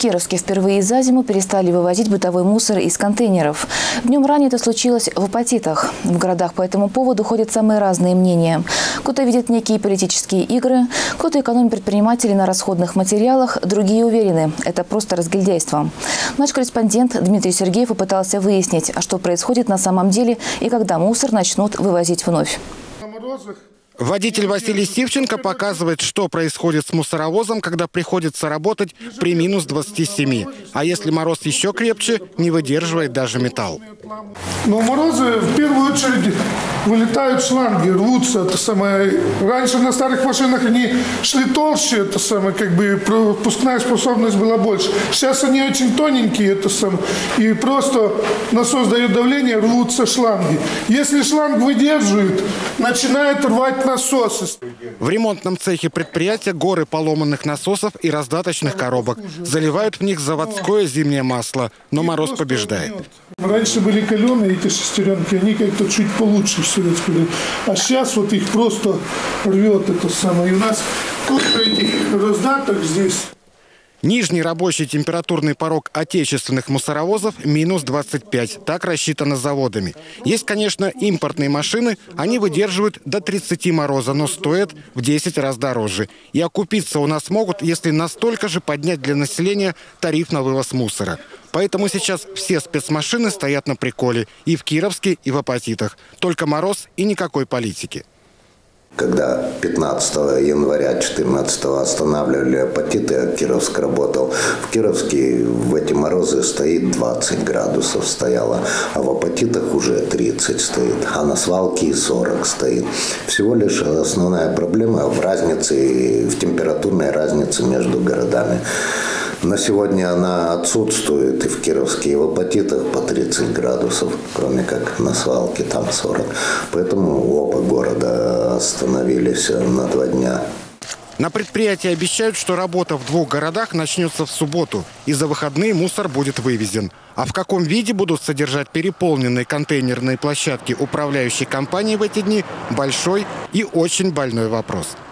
Кировске впервые за зиму перестали вывозить бытовой мусор из контейнеров. Днем ранее это случилось в Апатитах. В городах по этому поводу ходят самые разные мнения. Кто-то видит некие политические игры, кто-то экономит предпринимателей на расходных материалах, другие уверены – это просто разгильдяйство. Наш корреспондент Дмитрий Сергеев попытался выяснить, а что происходит на самом деле и когда мусор начнут вывозить вновь. Водитель Василий Сивченко показывает, что происходит с мусоровозом, когда приходится работать при минус 27. А если мороз еще крепче, не выдерживает даже металл. Но морозы в первую очередь вылетают шланги, рвутся. Это самое. Раньше на старых машинах они шли толще, это самое, пропускная способность была больше. Сейчас они очень тоненькие, это самое, и просто насос дает давление, рвутся шланги. Если шланг выдерживает, начинает рвать насосы. В ремонтном цехе предприятия горы поломанных насосов и раздаточных коробок. Заливают в них заводское зимнее масло, но мороз побеждает. Раньше были каленые эти шестеренки, они как-то чуть получше в советское время. А сейчас вот их просто рвет это самое. И у нас куча этих раздаток здесь. Нижний рабочий температурный порог отечественных мусоровозов – минус 25. Так рассчитано заводами. Есть, конечно, импортные машины. Они выдерживают до 30 мороза, но стоят в 10 раз дороже. И окупиться у нас могут, если настолько же поднять для населения тариф на вывоз мусора. Поэтому сейчас все спецмашины стоят на приколе. И в Кировске, и в Апатитах. Только мороз и никакой политики. Когда 15 января 2014 останавливали Апатиты, а Кировск работал. В Кировске в эти морозы стоит 20 градусов стояло, а в Апатитах уже 30 стоит, а на свалке и 40 стоит. Всего лишь основная проблема в разнице, в температурной разнице между городами. На сегодня она отсутствует и в Кировске, и в Апатитах по 30 градусов, кроме как на свалке там 40. Поэтому оба города остановились на 2 дня. На предприятии обещают, что работа в 2 городах начнется в субботу. И за выходные мусор будет вывезен. А в каком виде будут содержать переполненные контейнерные площадки управляющей компании в эти дни – большой и очень больной вопрос.